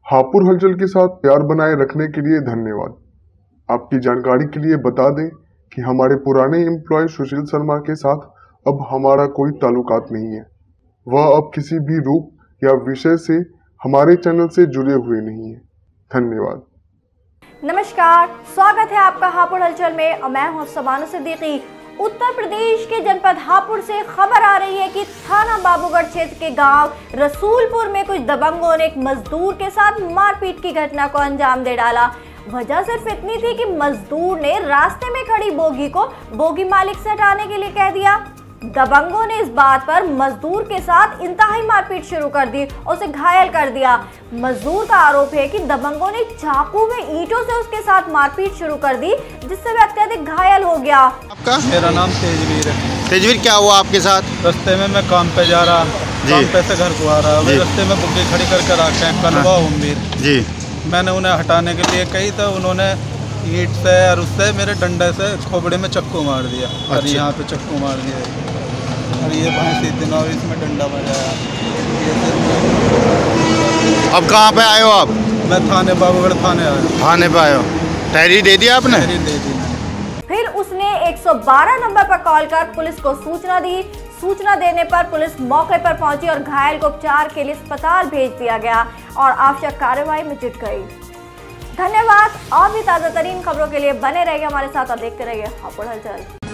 हापुड़ हलचल के साथ प्यार बनाए रखने के लिए धन्यवाद। आपकी जानकारी के लिए बता दें कि हमारे पुराने एम्प्लॉय सुशील शर्मा के साथ अब हमारा कोई ताल्लुकात नहीं है। वह अब किसी भी रूप या विषय से हमारे चैनल से जुड़े हुए नहीं है। धन्यवाद। नमस्कार, स्वागत है आपका हापुड़ हलचल में और मैं हूं सबानो सिद्दीकी। उत्तर प्रदेश के जनपद हापुड़ से खबर आ रही है कि थाना बाबूगढ़ क्षेत्र के गांव रसूलपुर में कुछ दबंगों ने एक मजदूर के साथ मारपीट की घटना को अंजाम दे डाला। वजह सिर्फ इतनी थी कि मजदूर ने रास्ते में खड़ी बोगी को बोगी मालिक से हटाने के लिए कह दिया। दबंगों ने इस बात पर मजदूर के साथ इंतहाई मारपीट शुरू कर दी और उसे घायल कर दिया। मजदूर का आरोप है कि दबंगों ने चाकू में ईंटों से उसके साथ मारपीट शुरू कर दी, जिससे वह अत्यधिक घायल हो गया। आपका? मेरा नाम तेजवीर है। तेजवीर, क्या हुआ आपके साथ? रास्ते में मैं काम पे जा रहा, काम पे से घर को आ रहा, रास्ते में बुग्गी खड़ी करके रखे हैं कनवा उम्मीद जी। मैंने उन्हें हटाने के लिए कही तो उन्होंने ईंट से और उससे मेरे डंडे से खोपड़े में चक्कू मार दिया। और यहाँ पे चक्कू मार दिया और ये भैंसी दिन और इसमें डंडा बजाया। अब कहाँ पे आए हो आप? मैं थाने बाबूगढ़ थाने आया। थाने पे आए हो? डायरी दे दिया आपने? डायरी दे दी। फिर उसने 112 नंबर पर कॉल कर पुलिस को सूचना दी। सूचना देने पर पुलिस मौके पर पहुंची और घायल को उपचार के लिए अस्पताल भेज दिया गया और आवश्यक कार्रवाई में जुट गई। धन्यवाद। और भी ताजा तरीन खबरों के लिए बने रहिए हमारे साथ और देखते रहिए हापुड़ हलचल।